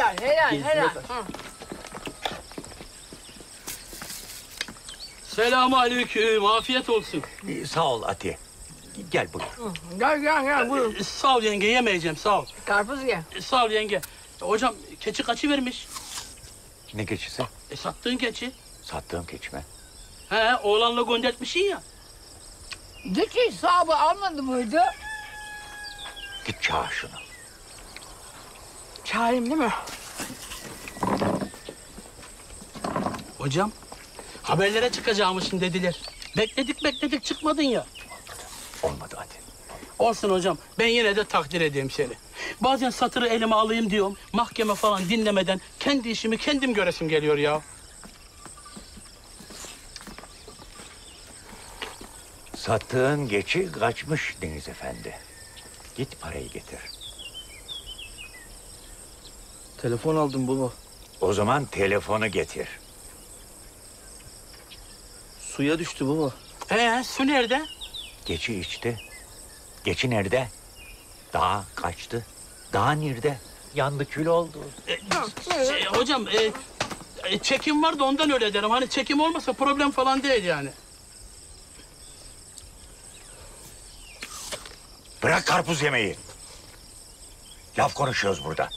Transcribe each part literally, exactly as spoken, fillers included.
helal, helal, helal. Selamünaleyküm, afiyet olsun. Ee, sağ ol Ati. Gel buyur. Gel, gel, gel, buyurun. Ee, sağ ol yenge, yemeyeceğim, sağ ol. Karpuz ye. Ee, sağ ol yenge. Hocam, keçi kaçı vermiş? Ne keçisi? E, sattığın keçi. Sattığım keçi mi? He, oğlanla göndertmişsin ya. Diki hesabı almadı mıydı? Git çağır şunu. Çağırayım değil mi? Hocam, haberlere çıkacağımışsın dediler. Bekledik bekledik çıkmadın ya. Olmadı Ati. Olsun hocam, ben yine de takdir edeyim seni. Bazen satırı elime alayım diyorum, mahkeme falan dinlemeden kendi işimi kendim göresim geliyor ya. Sattığın keçi kaçmış Deniz Efendi. Git parayı getir. Telefon aldım baba. O zaman telefonu getir. Suya düştü baba. Ee, su nerede? Keçi içti. Keçi nerede? Dağ kaçtı. Dağ nerede? Yandı kül oldu. Şey, hocam, e, e, çekim var da ondan öyle derim. Hani çekim olmasa problem falan değil yani. Bırak karpuz yemeyi. Laf konuşuyoruz burada.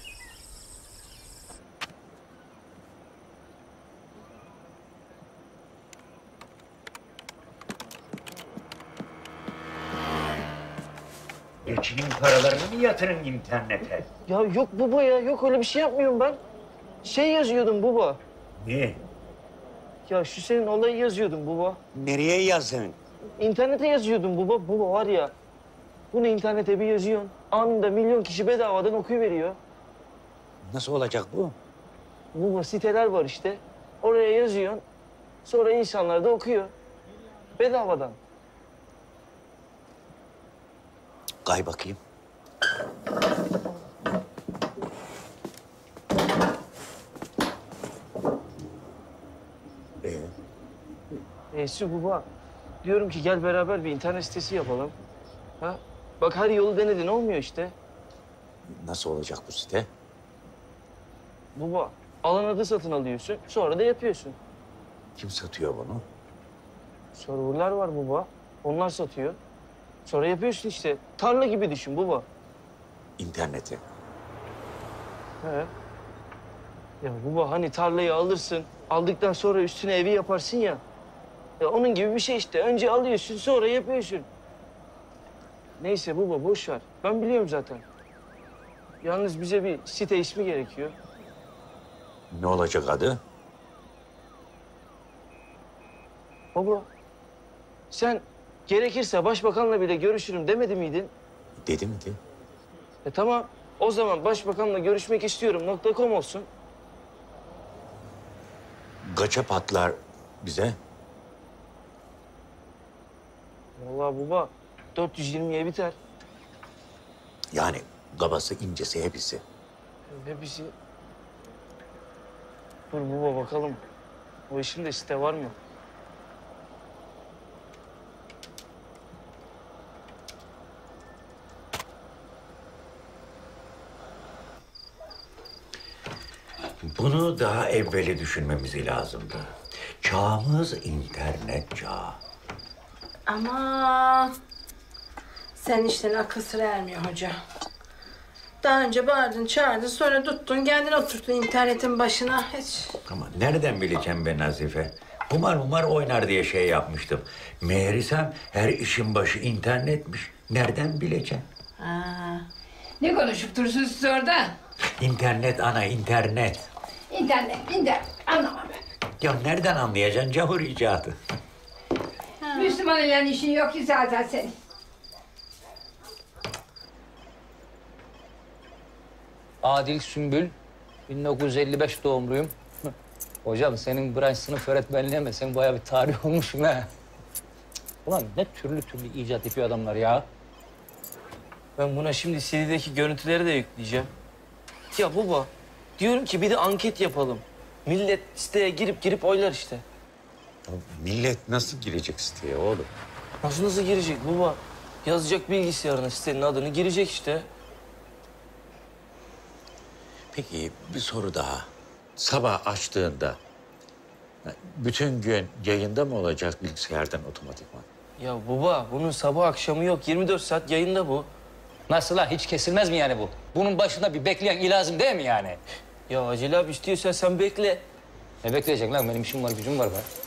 Geçinin paralarını mı yatırın internete? Ya yok baba ya, yok öyle bir şey yapmıyorum ben. Şey yazıyordum baba. Ne? Ya şu senin olayı yazıyordum baba. Nereye yazın? İnternete yazıyordum baba. Baba var ya, bunu internete bir yazıyorsun. Anında milyon kişi bedavadan okuyuveriyor. Nasıl olacak bu? Baba siteler var işte. Oraya yazıyorsun. Sonra insanlar da okuyor. Bedavadan. Kay bakayım. Ee? Neyse baba. Diyorum ki gel beraber bir internet sitesi yapalım. Ha? Bak her yolu denedin, olmuyor işte. Nasıl olacak bu site? Baba alan adı satın alıyorsun. Sonra da yapıyorsun. Kim satıyor bunu? Serverlar var baba. Onlar satıyor. Sonra yapıyorsun işte. Tarla gibi düşün baba. İnterneti. He. Ya baba hani tarlayı alırsın. Aldıktan sonra üstüne evi yaparsın ya. Ya onun gibi bir şey işte. Önce alıyorsun, sonra yapıyorsun. Neyse baba boş ver. Ben biliyorum zaten. Yalnız bize bir site ismi gerekiyor. Ne olacak adı? Baba sen gerekirse başbakanla bile görüşürüm demedi miydin? Dedi miydi? E tamam. O zaman başbakanla görüşmek istiyorum nokta com olsun. Kaça patlar bize? Vallahi baba dört yüz yirmiye biter. Yani kabası incesi hepsi. Hepsi. Dur baba bakalım. O işin de site var mı? Bunu daha evveli düşünmemiz lazımdı. Çağımız internet çağı. Ama sen işten akıl sıra ermiyor hoca. Daha önce bağırdın, çağırdın, sonra tuttun, kendin oturttun internetin başına. Hiç. Ama nereden bileceğim ben Nazife? Humar humar oynar diye şey yapmıştım. Meğersem her işin başı internetmiş. Nereden bileceğim? Ha. Ne konuşup durursunuz siz orada? İnternet ana, internet. İnternet, internet. Anlamam ben. Ya nereden anlayacaksın cahur icadı? Müslüman ile işin yok ki zaten senin. Adil Sümbül, bin dokuz yüz elli beş doğumluyum. Hocam senin branş sınıf öğretmenliği mi? Sen bayağı bir tarih olmuşsun ha. Ulan ne türlü türlü icat yapıyor adamlar ya. Ben buna şimdi C D'deki görüntüleri de yükleyeceğim. Ya baba, diyorum ki bir de anket yapalım. Millet siteye girip girip oylar işte. Ya millet nasıl girecek siteye oğlum? Nasıl nasıl girecek baba? Yazacak bilgisayarına sitenin adını, girecek işte. Peki bir soru daha. Sabah açtığında bütün gün yayında mı olacak bilgisayardan otomatikman? Ya baba bunun sabah akşamı yok. yirmi dört saat yayında bu. Nasıl lan? Hiç kesilmez mi yani bu? Bunun başında bir bekleyen ilazım değil mi yani? Ya Acele abi istiyorsan sen bekle. Ne bekleyecek lan? Benim işim var, gücüm var be.